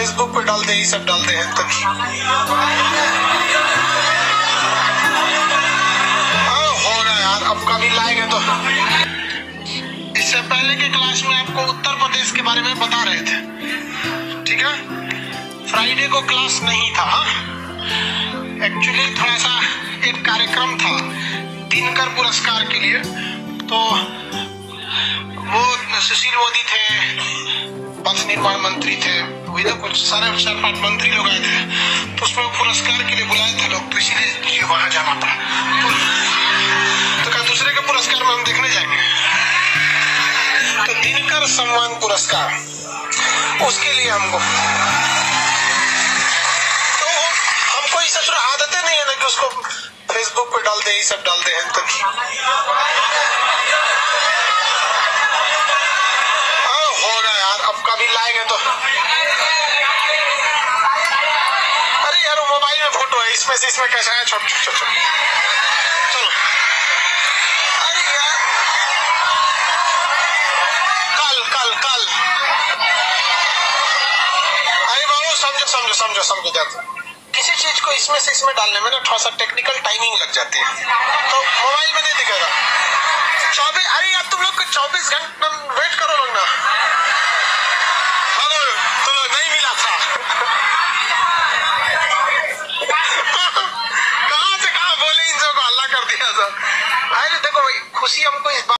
Facebook पे डालते ही सब डालते हैं तक। होगा यार, अब कभी लाएंगे तो। इससे पहले के क्लास में आपको उत्तर प्रदेश के बारे में बता रहे थे, ठीक है। फ्राइडे को क्लास नहीं था, एक्चुअली थोड़ा सा एक कार्यक्रम था दिनकर पुरस्कार के लिए, तो वो सुशील मोदी थे, पथ निर्माण मंत्री थे, वही तो कुछ सारे 4-5 मंत्री लोग आए थे, तो उसमें पुरस्कार के लिए बुलाए थे लोग, तो इसीलिए वहां जाना था। तो क्या दूसरे के पुरस्कार में हम देखने जाएंगे? तो दिनकर सम्मान पुरस्कार, उसके लिए हमको इसे आदतें नहीं है ना कि उसको फेसबुक पे डालते ही सब डालते हैं तक। होगा यार, अब कभी लाएंगे तो। अरे यार वो मोबाइल में फोटो है, इसमें से इसमें कैसा है? छोड़ चलो। अरे यार कल अरे बाबू समझो जाता, किसी चीज को इसमें से इसमें डालने में ना थोड़ा सा टेक्निकल टाइमिंग लग जाती है, तो मोबाइल में नहीं दिखेगा। 24, अरे यार तुम लोग 24 घंटे वेट करो लोग ना, तो नहीं मिला था। कहाँ से कहाँ बोले इन सबको हल्ला कर दिया सब। अरे देखो भाई, खुशी हमको इस